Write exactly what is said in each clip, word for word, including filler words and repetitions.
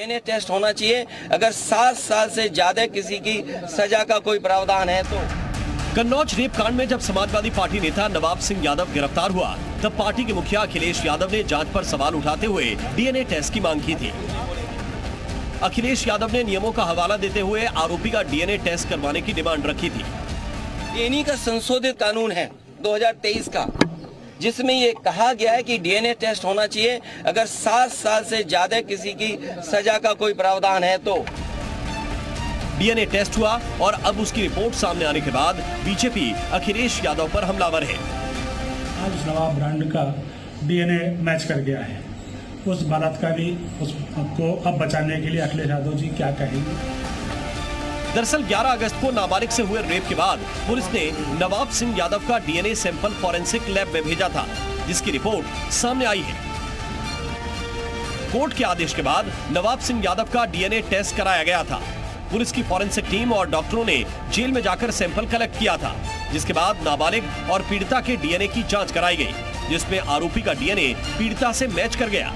DNA test होना चाहिए अगर सात साल से ज्यादा किसी की सजा का कोई प्रावधान है तो। कन्नौज रेप कांड में जब समाजवादी पार्टी नेता नवाब सिंह यादव गिरफ्तार हुआ, तब पार्टी के मुखिया अखिलेश यादव ने जांच पर सवाल उठाते हुए डीएनए टेस्ट की मांग की थी। अखिलेश यादव ने नियमों का हवाला देते हुए आरोपी का डीएनए टेस्ट करवाने की डिमांड रखी थी। इन्हीं का संशोधित कानून है दो हज़ार तेईस का, जिसमें ये कहा गया है कि डीएनए टेस्ट होना चाहिए अगर सात साल से ज्यादा किसी की सजा का कोई प्रावधान है तो। डीएनए टेस्ट हुआ और अब उसकी रिपोर्ट सामने आने के बाद बीजेपी अखिलेश यादव पर हमलावर है। आज नवाब ब्रांड का डीएनए मैच कर गया है। उस बलात्कारी उसको अब बचाने के लिए अखिलेश यादव जी क्या कहेंगे? दरअसल ग्यारह अगस्त को नाबालिग से हुए रेप के बाद पुलिस ने नवाब सिंह यादव का डीएनए सैंपल फॉरेंसिक लैब में भेजा था, जिसकी रिपोर्ट सामने आई है। कोर्ट के आदेश के बाद नवाब सिंह यादव का डीएनए टेस्ट कराया गया था। पुलिस की फॉरेंसिक टीम और डॉक्टरों ने जेल में जाकर सैंपल कलेक्ट किया था, जिसके बाद नाबालिग और पीड़िता के डीएनए की जांच कराई गई, जिसमें आरोपी का डीएनए पीड़िता से मैच कर गया।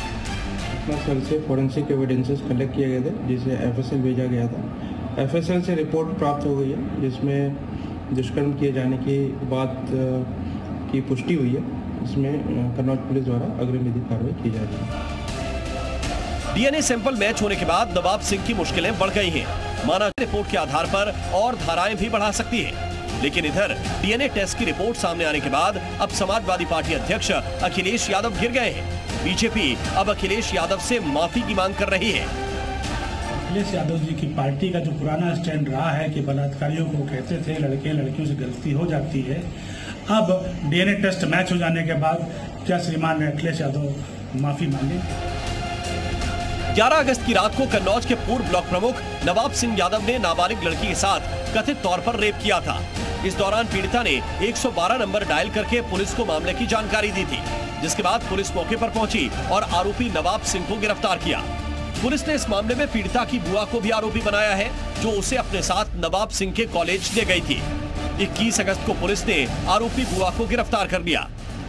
सेल से फॉरेंसिक एविडेंसेस कलेक्ट किए गए थे, जिसे एफएसएल भेजा गया था। एफएसएल से रिपोर्ट प्राप्त हो गई है, जिसमें दुष्कर्म किए जाने की बात की पुष्टि हुई है। इसमें कन्नौज पुलिस द्वारा अग्रिम विधिक कार्रवाई की जा रही है। डीएनए सैंपल मैच होने के बाद नवाब सिंह की मुश्किलें बढ़ गई हैं। माना रिपोर्ट के आधार पर और धाराएं भी बढ़ा सकती है। लेकिन इधर डीएनए टेस्ट की रिपोर्ट सामने आने के बाद अब समाजवादी पार्टी अध्यक्ष अखिलेश यादव घिर गए हैं। बीजेपी अब अखिलेश यादव से माफी की मांग कर रही है। अखिलेश यादव जी की पार्टी का जो पुराना स्टैंड रहा है कि बलात्कारियों को कहते थे लड़के लड़कियों से गलती हो जाती है, अब डीएनए टेस्ट मैच हो जाने के बाद क्या श्रीमान अखिलेश यादव माफी मांगेंगे? ग्यारह अगस्त की रात को कन्नौज के पूर्व ब्लॉक प्रमुख नवाब सिंह यादव ने नाबालिग लड़की के साथ कथित तौर पर रेप किया था। इस दौरान पीड़िता ने एक सौ बारह नंबर डायल करके पुलिस को मामले की जानकारी दी थी, जिसके बाद पुलिस मौके पर पहुंची और आरोपी नवाब सिंह को गिरफ्तार किया। पुलिस ने इस मामले में पीड़िता की बुआ को भी आरोपी बनाया है, जो उसे अपने साथ नवाब सिंह के कॉलेज ले गई थी। इक्कीस अगस्त को पुलिस ने आरोपी बुआ को गिरफ्तार कर लिया।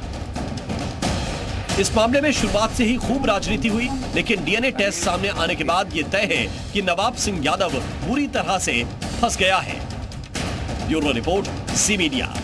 इस मामले में शुरुआत से ही खूब राजनीति हुई, लेकिन डीएनए टेस्ट सामने आने के बाद ये तय है कि नवाब सिंह यादव बुरी तरह से फंस गया है। Bureau report, C media.